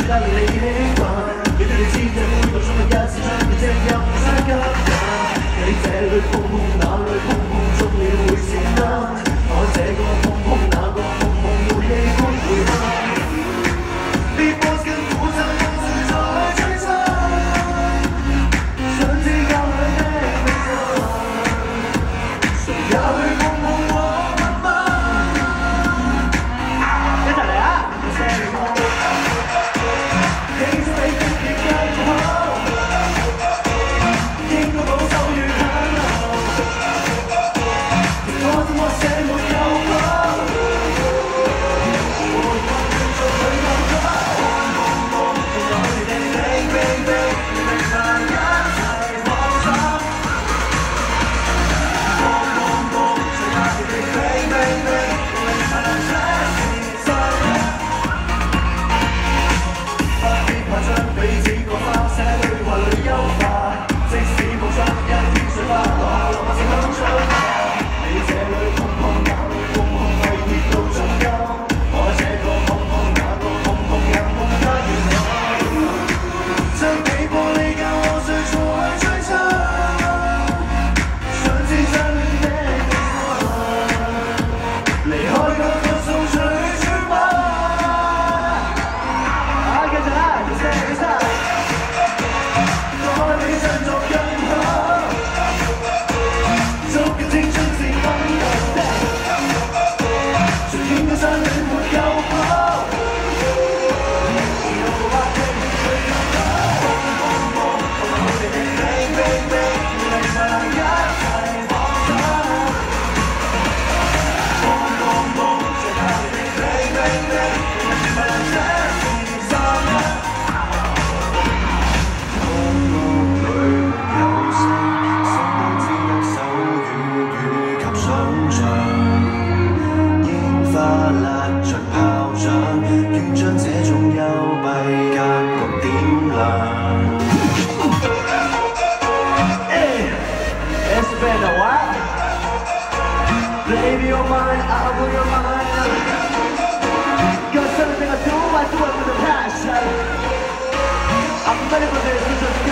帶領你興奮，俾你知這每個鐘一次將你隻入身吸引。你這裏碰碰那裏碰碰，終了會閃燈。我這個碰碰那個碰碰，要氣氛回響。Beat boys 跟鼓陣同時在吹奏，想知教佢的秘密，誰也去碰碰我吻吻。一齊嚟啊！輕鬆你的亦更好，應該保守越狠流，我怎麼寫沒有譜？Baby, you're mine, I will you're mine. Got something I do, I do it with a passion. I'm ready for this,